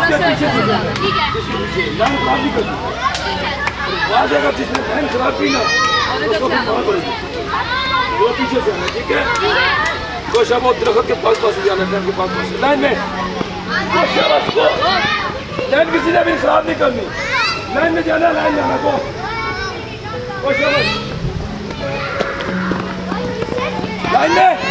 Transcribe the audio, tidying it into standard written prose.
पीछे से ठीक है लाइन खराब नहीं करनी। बाद अगर जिसने लाइन खराब की ना उसको फिर मार पड़ेगी। वो पीछे से आना, ठीक है? कोशिश बहुत दरख्त के पास जाना, लाइन के पास लाइन में लाइन किसी ने भी खराब नहीं करनी। लाइन में जाना, लाइन में आना को लाइन में